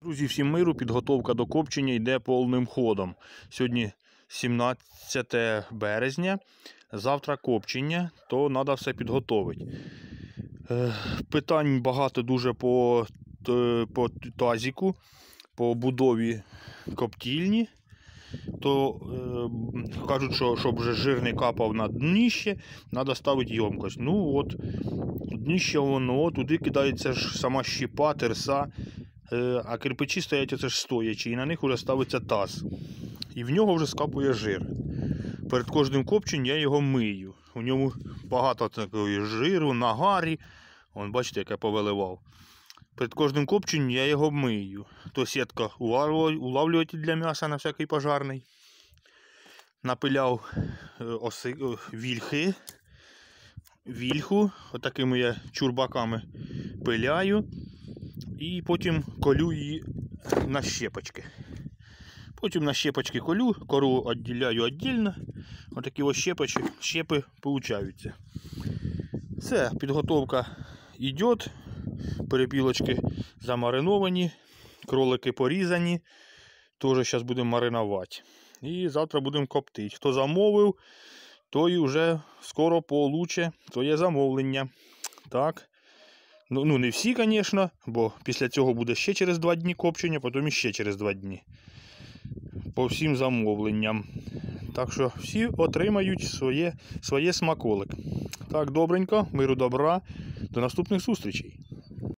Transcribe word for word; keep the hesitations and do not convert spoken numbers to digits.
Друзі, всім миру, підготовка до копчення йде повним ходом. Сьогодні сімнадцяте березня, завтра копчення, то треба все підготовити. Питань багато дуже по, по тазіку, по будові коптільні. То е, кажуть, що щоб вже жир не капав на дніще, треба ставити ємкость. Ну от, дніще воно, туди кидається ж сама щепа, терса. А кирпичі стоять оце ж стоячі, і на них вже ставиться таз. І в нього вже скапує жир. Перед кожним копченням я його мию. У ньому багато такого жиру, нагарі. Вон, бачите, як я повиливав. Перед кожним копченням я його мию. То сітка улавлюватель для м'яса на всякий пожарний. Напиляв оси, вільхи. Вільху. Отакими я чурбаками пиляю. І потім колю її на щепочки. Потім на щепочки колю, кору відділяю віддільно. Отакі ось щепочки, щепи получаються. Все, підготовка йде. Перепілочки замариновані, кролики порізані. Теж зараз будемо маринувати. І завтра будемо коптити. Хто замовив, той вже скоро получить своє замовлення. Так. Ну, ну, не всі, звісно, бо після цього буде ще через два дні копчення, потім ще через два дні. По всім замовленням. Так що всі отримають своє, своє смаколик. Так, добренько, миру, добра. До наступних зустрічей.